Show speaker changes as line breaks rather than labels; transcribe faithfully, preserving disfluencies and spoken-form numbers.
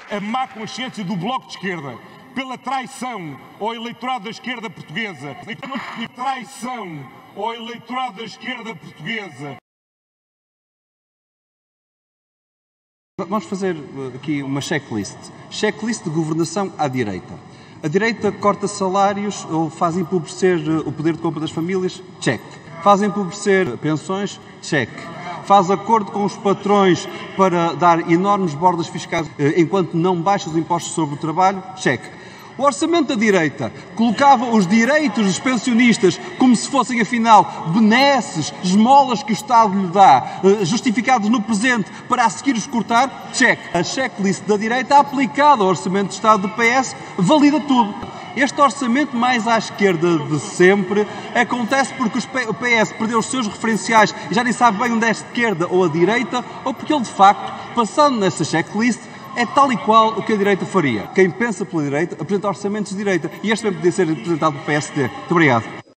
a má consciência do Bloco de Esquerda pela traição ao eleitorado da esquerda portuguesa. Traição ao eleitorado da esquerda portuguesa.
Vamos fazer aqui uma checklist. Checklist de governação à direita. A direita corta salários ou faz empobrecer o poder de compra das famílias? Check. Faz empobrecer pensões? Check. Faz acordo com os patrões para dar enormes bordas fiscais enquanto não baixa os impostos sobre o trabalho? Check. O orçamento da direita colocava os direitos dos pensionistas como se fossem, afinal, benesses, esmolas que o Estado lhe dá, justificados no presente para a seguir os cortar? Check. A checklist da direita aplicada ao orçamento de Estado do P S valida tudo. Este orçamento mais à esquerda de sempre acontece porque o P S perdeu os seus referenciais e já nem sabe bem onde é a esquerda ou a direita, ou porque ele, de facto, passando nessa checklist, é tal e qual o que a direita faria. Quem pensa pela direita apresenta orçamentos de direita e este também podia ser apresentado pelo P S D. Muito obrigado.